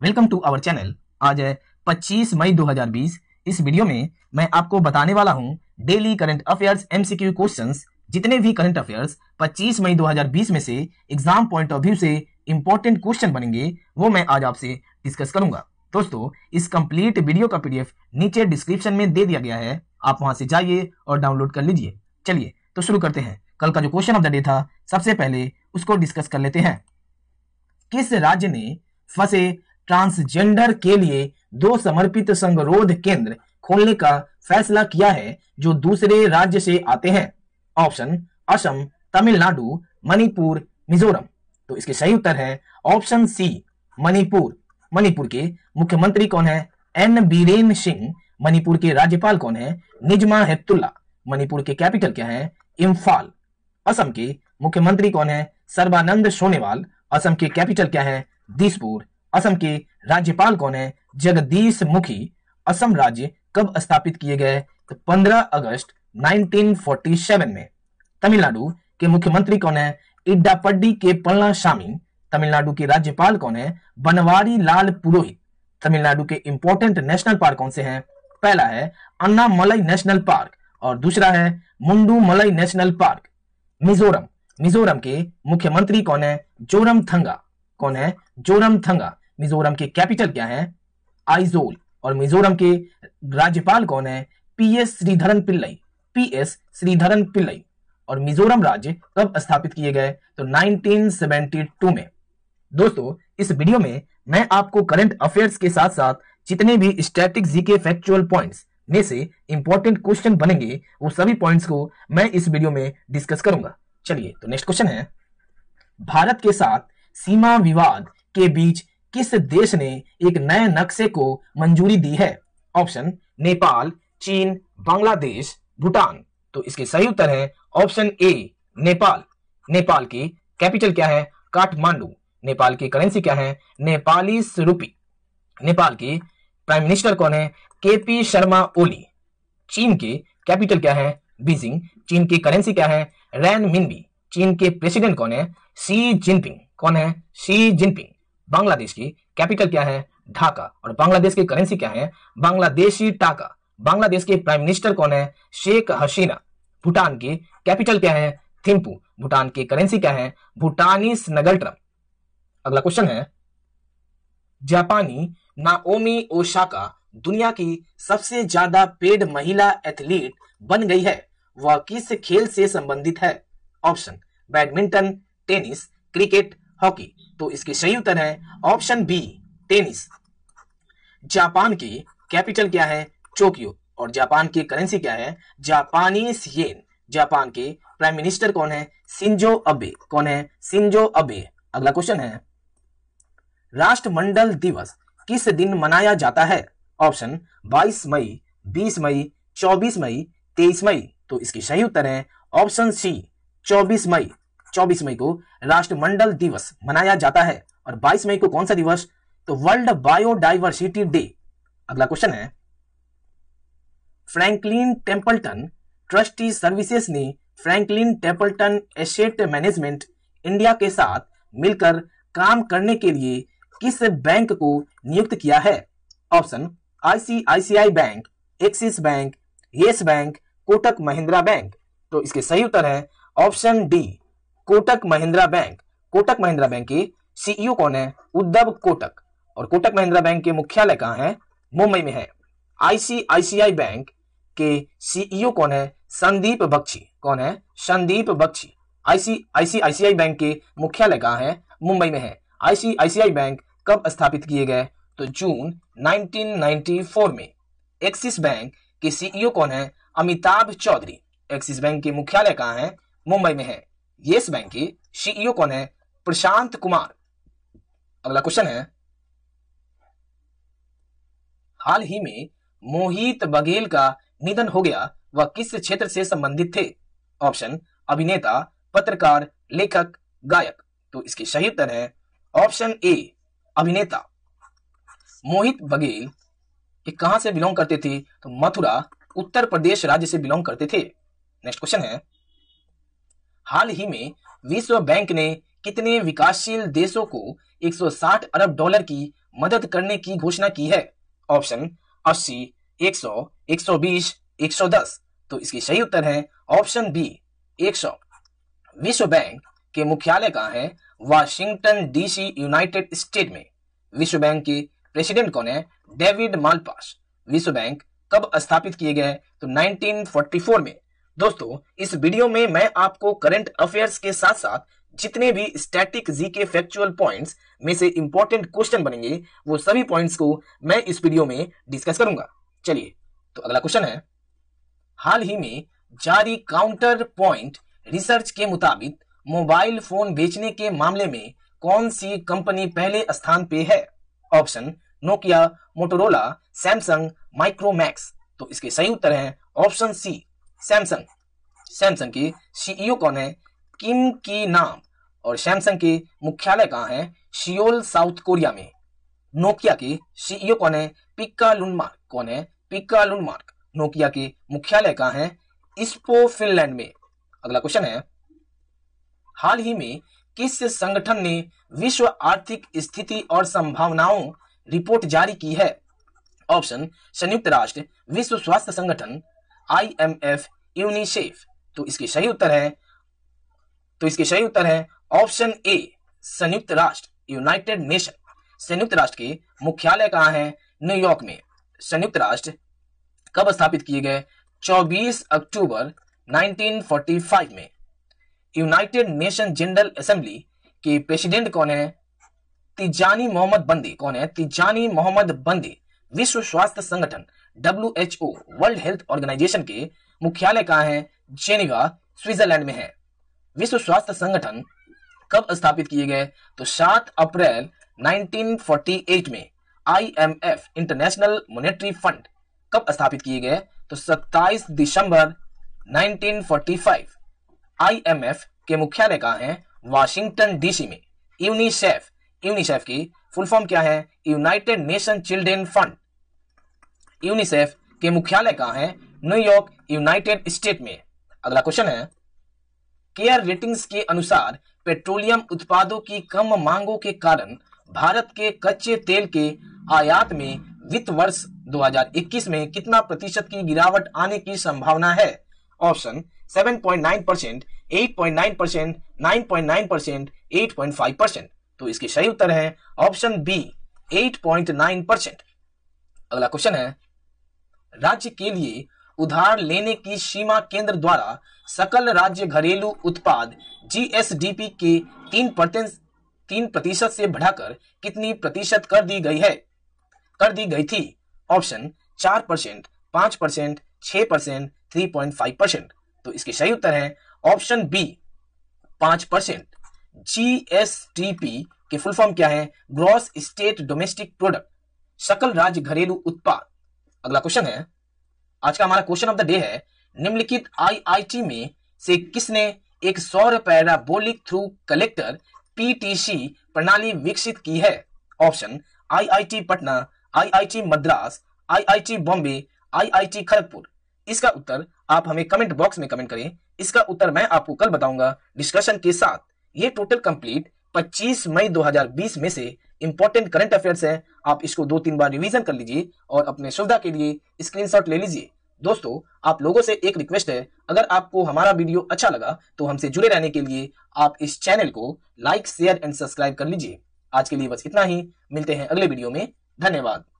Welcome to our channel. आज है 25 मई 2020। इस वीडियो में मैं आपको बताने वाला हूं daily current affairs MCQ questions. जितने भी करंट अफेयर्स 25 मई 2020 में से एग्जाम पॉइंट ऑफ व्यू से इंपॉर्टेंट क्वेश्चन बनेंगे वो मैं आज आपसे डिस्कस करूंगा। दोस्तों, इस कंप्लीट वीडियो का पीडीएफ नीचे डिस्क्रिप्शन में दे दिया गया है, आप वहां से जाइए और डाउनलोड कर लीजिए। चलिए तो शुरू करते हैं। कल का जो क्वेश्चन ऑफ द डे था, सबसे पहले उसको डिस्कस कर लेते हैं। किस राज्य ने फंसे ट्रांसजेंडर के लिए 2 समर्पित संगरोध केंद्र खोलने का फैसला किया है जो दूसरे राज्य से आते हैं? ऑप्शन असम, तमिलनाडु, मणिपुर, मिजोरम। तो इसके सही उत्तर है ऑप्शन सी, मणिपुर। मणिपुर के मुख्यमंत्री कौन है? एन बीरेन सिंह। मणिपुर के राज्यपाल कौन है? निजमा हेपतुल्ला। मणिपुर के कैपिटल क्या है? इम्फाल। असम के मुख्यमंत्री कौन है? सर्बानंद सोनोवाल। असम के कैपिटल क्या है? दिसपुर। असम के राज्यपाल कौन है? जगदीश मुखी। असम राज्य कब स्थापित किए गए? तो 15 अगस्त 1947 में। तमिलनाडु के मुख्यमंत्री कौन है? इड्डापड्डी के पळनिसामी। तमिलनाडु के राज्यपाल कौन है? बनवारी लाल पुरोहित। तमिलनाडु के इंपॉर्टेंट नेशनल पार्क कौन से हैं? पहला है अन्नामलई नेशनल पार्क और दूसरा है मुंडूमलई नेशनल पार्क। मिजोरम। मिजोरम के मुख्यमंत्री कौन है? जोरमथंगा। कौन है? जोरमथंगा। मिजोरम के कैपिटल क्या है? आइजोल। और मिजोरम के राज्यपाल कौन है? पीएस श्रीधरन पिल्लई। पीएस श्रीधरन पिल्लई। और मिजोरम राज्य कब स्थापित किए गए? तो 1972 में। दोस्तों, इस वीडियो में मैं आपको करंट अफेयर्स के साथ साथ जितने भी स्टैटिक जीके फैक्चुअल पॉइंट्स में से इंपॉर्टेंट क्वेश्चन बनेंगे वो सभी पॉइंट्स को मैं इस वीडियो में डिस्कस करूंगा। चलिए तो नेक्स्ट क्वेश्चन है, भारत के साथ सीमा विवाद के बीच किस देश ने एक नए नक्शे को मंजूरी दी है? ऑप्शन नेपाल, चीन, बांग्लादेश, भूटान। तो इसके सही उत्तर है ऑप्शन ए, नेपाल। नेपाल की कैपिटल क्या है? काठमांडू। नेपाल की करेंसी क्या है? नेपाली रूपी। नेपाल के प्राइम मिनिस्टर कौन है? केपी शर्मा ओली। चीन के कैपिटल क्या है? बीजिंग। चीन की करेंसी क्या है? रैनमिनबी। चीन के प्रेसिडेंट कौन है? Xi Jinping. कौन है? Xi Jinping. बांग्लादेश की कैपिटल क्या है? ढाका। और बांग्लादेश की करेंसी क्या है? बांग्लादेशी टाका। बांग्लादेश के प्राइम मिनिस्टर कौन है? शेख हसीना। भूटान की कैपिटल क्या है? थिम्पू। भूटान की करेंसी क्या है? भूटानीस नगल्ट्रम। अगला क्वेश्चन है, जापानी नाओमी ओसाका दुनिया की सबसे ज्यादा पेड महिला एथलीट बन गई है, वह किस खेल से संबंधित है? Option badminton, tennis, cricket, hockey. तो इसके सही उत्तर है ऑप्शन बी, टेनिस। जापान की कैपिटल क्या है? टोक्यो। और जापान की करेंसी क्या है? Japanese yen. जापान के प्राइम मिनिस्टर कौन है? Shinzo Abe. कौन है? Shinzo Abe. अगला क्वेश्चन है, राष्ट्रमंडल दिवस किस दिन मनाया जाता है? ऑप्शन 22 मई, 20 मई, 24 मई, 23 मई। तो इसकी सही उत्तर है ऑप्शन सी, 24 मई। 24 मई को राष्ट्रमंडल दिवस मनाया जाता है। और 22 मई को कौन सा दिवस? तो वर्ल्ड बायोडाइवर्सिटी डे। अगला क्वेश्चन है, फ्रैंकलिन टेम्पल्टन ट्रस्टी सर्विसेज ने Franklin Templeton asset management India के साथ मिलकर काम करने के लिए किस बैंक को नियुक्त किया है? Option ICICI bank, Axis bank, Yes bank, Kotak Mahindra bank. तो इसके सही उत्तर है option D, Kotak Mahindra bank. Kotak Mahindra bank के सीईओ कौन है? उद्धव कोटक। और कोटक महिंद्रा बैंक के मुख्यालय कहां है? मुंबई में है। आईसीआईसीआई बैंक के सीईओ कौन है? संदीप बख्शी। कौन है? संदीप बख्शी। आईसीआईसीआई बैंक के मुख्यालय कहां है? मुंबई में है। आईसीआईसीआई बैंक कब स्थापित किए गए? तो जून 1994 में। एक्सिस बैंक के सीईओ कौन है? अमिताभ चौधरी। एक्सिस बैंक के मुख्यालय कहां है? मुंबई में है। येस बैंक के सीईओ कौन है? प्रशांत कुमार। अगला क्वेश्चन है, हाल ही में मोहित बघेल का निधन हो गया, वह किस क्षेत्र से संबंधित थे? ऑप्शन अभिनेता, पत्रकार, लेखक, गायक। तो इसकी सही उत्तर है ऑप्शन ए, अभिनेता। मोहित बघेल ये कहां से बिलोंग करते थे? तो मथुरा, उत्तर प्रदेश राज्य से बिलोंग करते थे। नेक्स्ट क्वेश्चन है, हाल ही में विश्व बैंक ने कितने विकासशील देशों को 160 अरब डॉलर की मदद करने की घोषणा की है? ऑप्शन 80, 100, 120, 110। तो इसकी सही उत्तर है ऑप्शन बी 100। विश्व बैंक के मुख्यालय कहाँ है? वाशिंगटन डीसी, यूनाइटेड स्टेट में। विश्व बैंक के प्रेसिडेंट कौन है? David Malpass. विश्व बैंक कब स्थापित किए गए? तो 1944 में। दोस्तों, इस वीडियो में मैं आपको करंट अफेयर्स के साथ साथ जितने भी स्टैटिक जीके फैक्चुअल पॉइंट्स में से इंपॉर्टेंट क्वेश्चन बनेंगे वो सभी पॉइंट्स को मैं इस वीडियो में डिस्कस करूंगा। चलिए, तो अगला क्वेश्चन है, हाल ही में जारी काउंटर पॉइंट रिसर्च के मुताबिक मोबाइल फोन बेचने के मामले में कौन सी कंपनी पहले स्थान पे है? Option Nokia, Motorola, Samsung, Micromax. तो इसके सही उत्तर है ऑप्शन सी सैमसंग। सैमसंग के सीईओ कौन है? किम की नाम। और सैमसंग के मुख्यालय कहाँ है? सियोल, साउथ कोरिया में। नोकिया के सीईओ कौन है? पिक्का लुनमार्क। कौन है? पिक्का लुनमार्क। नोकिया के मुख्यालय कहाँ है? इस्पो, फिनलैंड में। अगला क्वेश्चन है, हाल ही में किस संगठन ने विश्व आर्थिक स्थिति और संभावनाओं रिपोर्ट जारी की है? ऑप्शन संयुक्त राष्ट्र, विश्व स्वास्थ्य संगठन, IMF, यूनिसेफ। तो इसके सही उत्तर है ऑप्शन ए संयुक्त राष्ट्र, यूनाइटेड नेशन। संयुक्त राष्ट्र के मुख्यालय कहाँ है? न्यूयॉर्क में। संयुक्त राष्ट्र कब स्थापित किए गए? 24 अक्टूबर 1945 में। यूनाइटेड नेशन जनरल असेंबली के प्रेसिडेंट कौन है? तिजानी मोहम्मद बंदी। कौन है? तिजानी मोहम्मद बंदी। विश्व स्वास्थ्य संगठन WHO, वर्ल्ड हेल्थ ऑर्गेनाइजेशन के मुख्यालय कहाँ है? जेनेवा, स्विट्जरलैंड में है। विश्व स्वास्थ्य संगठन कब स्थापित किए गए? तो 7 अप्रैल 1948 में। IMF, इंटरनेशनल मॉनेटरी फंड, कब स्थापित किए गए? तो 27 दिसंबर 1945। IMF के मुख्यालय कहाँ है? वाशिंगटन डीसी में। यूनिसेफ, यूनिसेफ की फुल फॉर्म क्या है? United Nation children fund. UNICEF के मुख्यालय कहाँ है? न्यूयॉर्क, यूनाइटेड स्टेट में। अगला क्वेश्चन है, केयर रेटिंग्स के अनुसार पेट्रोलियम उत्पादों की कम मांगों के कारण भारत के कच्चे तेल के आयात में वित्त वर्ष 2021 में कितना प्रतिशत की गिरावट आने की संभावना है? ऑप्शन 7.9%, 8.9%, 9.9%, 8.5%। तो इसकी सही उत्तर है ऑप्शन बी 8.9%। अगला क्वेश्चन है, राज्य के लिए उधार लेने की सीमा केंद्र द्वारा सकल राज्य घरेलू उत्पाद GSDP के 3% से बढ़ाकर कितनी प्रतिशत कर दी गई थी? ऑप्शन 4%, 5%, 6%, 3.5%। तो इसकी सही उत्तर है ऑप्शन बी 5%। GSDP की फुल फॉर्म क्या है? ग्रॉस स्टेट डोमेस्टिक प्रोडक्ट, सकल राज्य घरेलू उत्पाद। अगला क्वेश्चन है, आज का हमारा क्वेश्चन ऑफ द डे है, निम्नलिखित IIT में से किसने एक सौर पैराबोलिक थ्रू कलेक्टर PTC प्रणाली विकसित की है? Option IIT Patna, IIT Madras, IIT Bombay, IIT Kharagpur. इसका उत्तर आप हमें कमेंट बॉक्स में कमेंट करें। इसका उत्तर मैं आपको कल बताऊंगा डिस्कशन के साथ। ये टोटल कंप्लीट 25 मई 2020 में से इंपॉर्टेंट करंट अफेयर्स है। आप इसको 2-3 बार रिवीजन कर लीजिए और अपने सुविधा के लिए स्क्रीनशॉट ले लीजिए। दोस्तों, आप लोगों से एक रिक्वेस्ट है, अगर आपको हमारा वीडियो अच्छा लगा तो हमसे जुड़े रहने के लिए आप इस चैनल को लाइक, शेयर एंड सब्सक्राइब कर लीजिए। आज के लिए बस इतना ही, मिलते हैं अगले वीडियो में। धन्यवाद।